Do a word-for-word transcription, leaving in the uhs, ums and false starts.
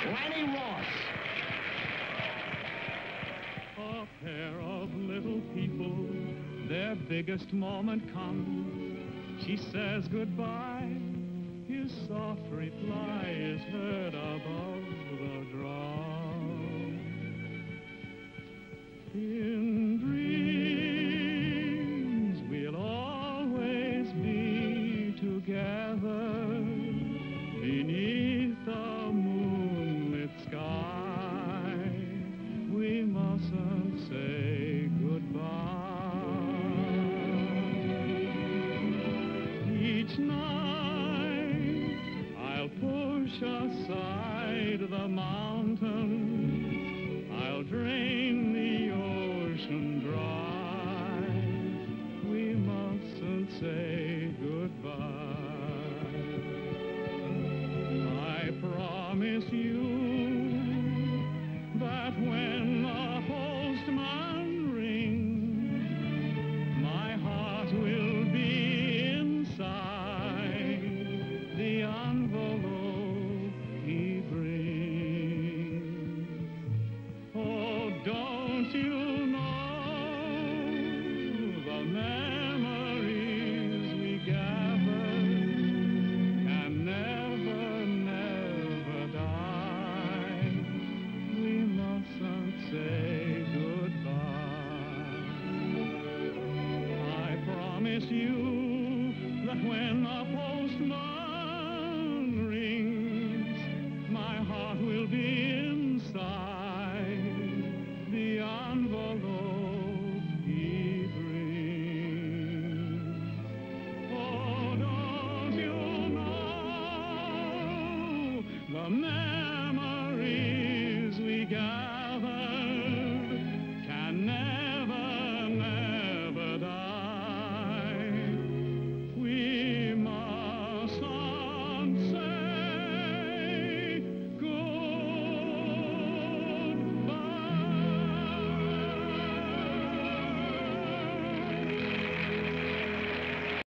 Lanny Ross. A pair of little people, their biggest moment comes. She says goodbye, his soft reply is heard above the drum. In dreams we'll always be together beneath the moonlit sky. We mustn't say goodbye. Each night I'll push aside the mountain, I'll drain the ocean dry. We mustn't say goodbye. I promise you that when the postman rings, my heart will be inside the envelope he brings. Oh, don't you know the memories we gathered can never, never die. We mustn't say goodbye. I promise you that when the postman rings, my heart will be inside the envelope he brings. Oh, don't you know the memories we gather